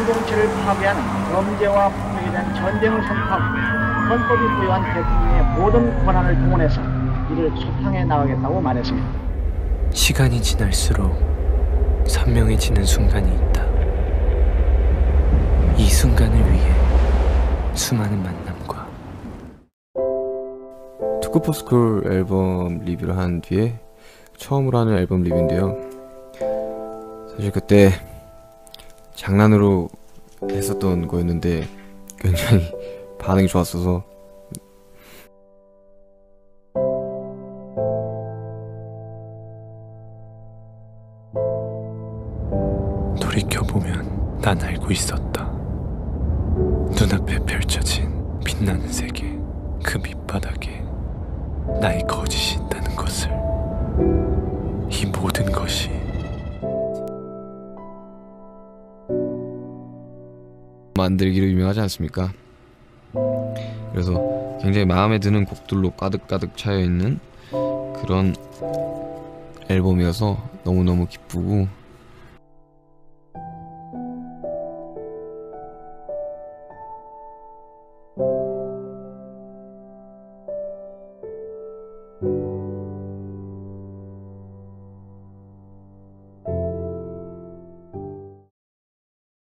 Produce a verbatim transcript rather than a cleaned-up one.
공동체를 파괴하는 범죄와 폭력에 대한 전쟁을 선포하고 헌법이 부여한 대통령의 모든 권한을 동원해서 이를 소탕해 나가겠다고 말했습니다. 시간이 지날수록 선명해지는 순간이 있다. 이 순간을 위해 수많은 만남과 투쿠포스쿨 앨범 리뷰를 한 뒤에 처음으로 하는 앨범 리뷰인데요. 사실 그때 장난으로 했었던 거였는데 굉장히 반응이 좋았어서 돌이켜보면 난 알고 있었다. 눈앞에 펼쳐진 빛나는 세계, 그 밑바닥에 나의 거짓이 있다는 것을. 이 모든 것이 만들기로 유명하지 않습니까? 그래서 굉장히 마음에 드는 곡들로 가득가득 차여있는 그런 앨범이어서 너무너무 기쁘고